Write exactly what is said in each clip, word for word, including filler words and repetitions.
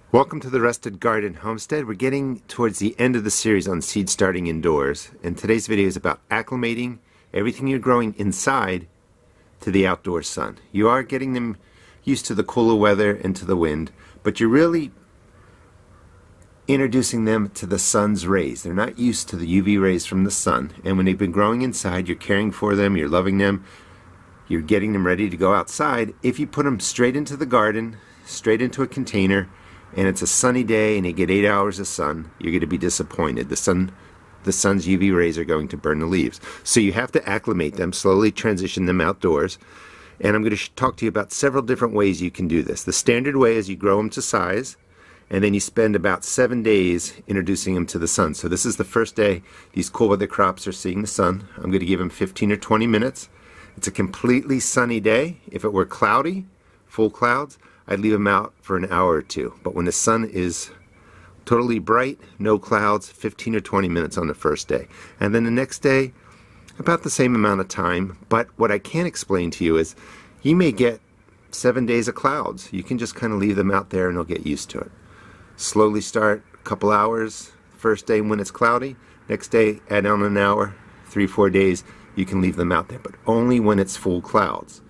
Welcome to the Rusted Garden Homestead. We're getting towards the end of the series on seed starting indoors, and today's video is about acclimating everything you're growing inside to the outdoor sun. You are getting them used to the cooler weather and to the wind, but you're really introducing them to the sun's rays. They're not used to the U V rays from the sun, and when they've been growing inside, you're caring for them, you're loving them, you're getting them ready to go outside. If you put them straight into the garden, straight into a container, and it's a sunny day and you get eight hours of sun, you're going to be disappointed. The sun, the sun's U V rays are going to burn the leaves. So you have to acclimate them, slowly transition them outdoors. And I'm going to talk to you about several different ways you can do this. The standard way is you grow them to size, and then you spend about seven days introducing them to the sun. So this is the first day these cool weather crops are seeing the sun. I'm going to give them fifteen or twenty minutes. It's a completely sunny day. If it were cloudy, full clouds, I'd leave them out for an hour or two. But when the sun is totally bright, no clouds, fifteen or twenty minutes on the first day. And then the next day, about the same amount of time. But what I can't explain to you is you may get seven days of clouds. You can just kind of leave them out there and they'll get used to it. Slowly start a couple hours. First day when it's cloudy. Next day add on an hour. Three, four days you can leave them out there. But only when it's full clouds.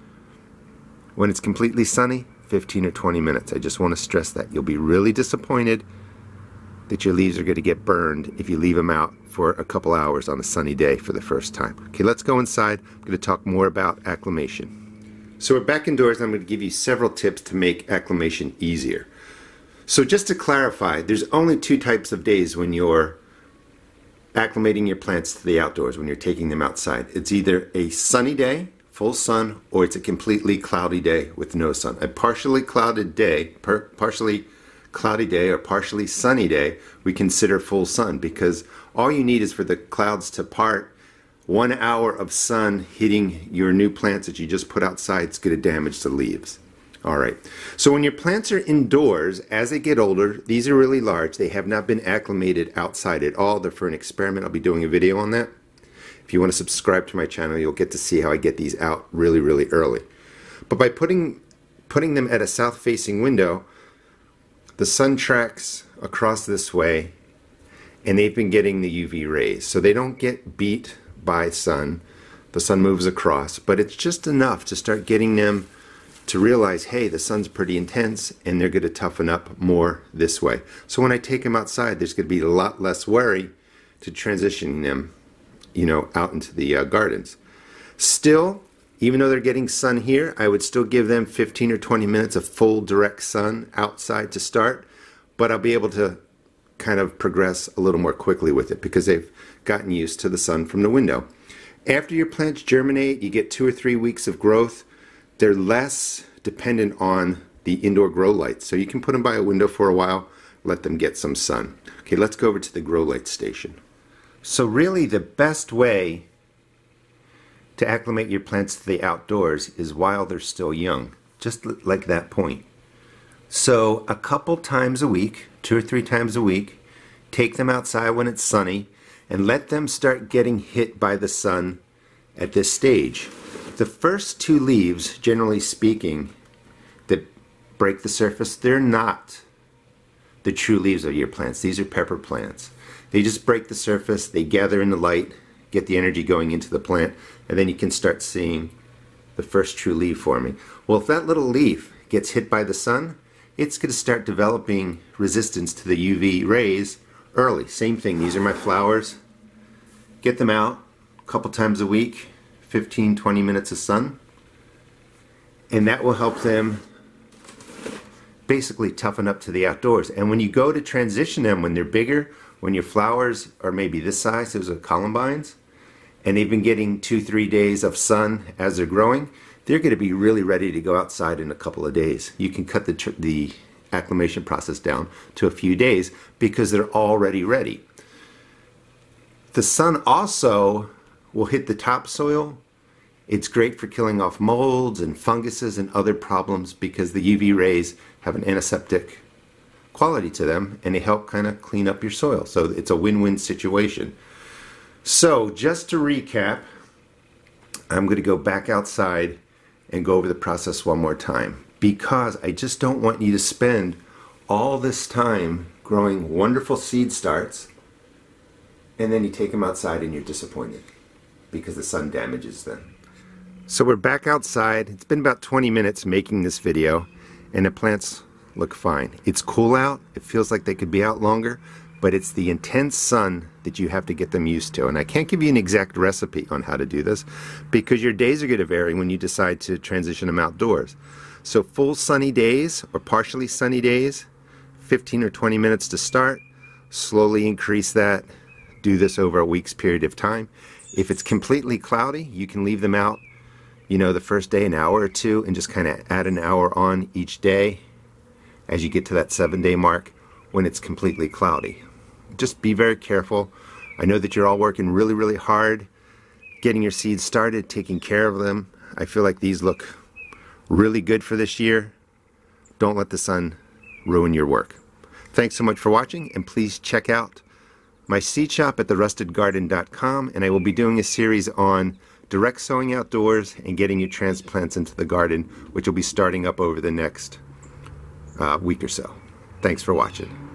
When it's completely sunny, fifteen or twenty minutes. I just want to stress that. You'll be really disappointed that your leaves are going to get burned if you leave them out for a couple hours on a sunny day for the first time. Okay, let's go inside. I'm going to talk more about acclimation. So we're back indoors, and I'm going to give you several tips to make acclimation easier. So just to clarify, there's only two types of days when you're acclimating your plants to the outdoors, when you're taking them outside. It's either a sunny day, full sun, or it's a completely cloudy day with no sun. A partially clouded day, per, partially cloudy day or partially sunny day, we consider full sun, because all you need is for the clouds to part. One hour of sun hitting your new plants that you just put outside is going to damage the leaves. Alright, so when your plants are indoors, as they get older, these are really large. They have not been acclimated outside at all. They're for an experiment. I'll be doing a video on that. If you want to subscribe to my channel, you'll get to see how I get these out really, really early. But by putting, putting them at a south-facing window, the sun tracks across this way, and they've been getting the U V rays. So they don't get beat by sun. The sun moves across, but it's just enough to start getting them to realize, hey, the sun's pretty intense, and they're going to toughen up more this way. So when I take them outside, there's going to be a lot less worry to transitioning them, you know, out into the uh, gardens. Still, even though they're getting sun here, I would still give them fifteen or twenty minutes of full direct sun outside to start, but I'll be able to kind of progress a little more quickly with it because they've gotten used to the sun from the window. After your plants germinate, you get two or three weeks of growth. They're less dependent on the indoor grow lights, so you can put them by a window for a while, let them get some sun. Okay, let's go over to the grow light station. So really the best way to acclimate your plants to the outdoors is while they're still young, just like that point. So a couple times a week, two or three times a week, take them outside when it's sunny and let them start getting hit by the sun at this stage. The first two leaves, generally speaking, that break the surface, they're not the true leaves of your plants. These are pepper plants. They just break the surface, they gather in the light, get the energy going into the plant, and then you can start seeing the first true leaf forming. Well, if that little leaf gets hit by the sun, it's going to start developing resistance to the U V rays early. Same thing, these are my flowers. Get them out a couple times a week, fifteen, twenty minutes of sun, and that will help them basically toughen up to the outdoors. And when you go to transition them, when they're bigger, when your flowers are maybe this size, those are columbines, and they've been getting two, three days of sun as they're growing, they're going to be really ready to go outside in a couple of days. You can cut the, the acclimation process down to a few days because they're already ready. The sun also will hit the topsoil. It's great for killing off molds and funguses and other problems because the U V rays have an antiseptic quality to them, and they help kind of clean up your soil. So it's a win-win situation. So just to recap, I'm going to go back outside and go over the process one more time, because I just don't want you to spend all this time growing wonderful seed starts, and then you take them outside and you're disappointed because the sun damages them. So we're back outside. It's been about twenty minutes making this video, and the plants look fine. It's cool out. It feels like they could be out longer, but it's the intense sun that you have to get them used to. And I can't give you an exact recipe on how to do this because your days are going to vary when you decide to transition them outdoors. So full sunny days or partially sunny days, fifteen or twenty minutes to start. Slowly increase that. Do this over a week's period of time. If it's completely cloudy, you can leave them out, you know, the first day an hour or two and just kind of add an hour on each day as you get to that seven day mark when it's completely cloudy. Just be very careful. I know that you're all working really, really hard getting your seeds started, taking care of them. I feel like these look really good for this year. Don't let the sun ruin your work. Thanks so much for watching, and please check out my seed shop at the rusted garden dot com, and I will be doing a series on direct sowing outdoors and getting your transplants into the garden, which will be starting up over the next uh, week or so. Thanks for watching.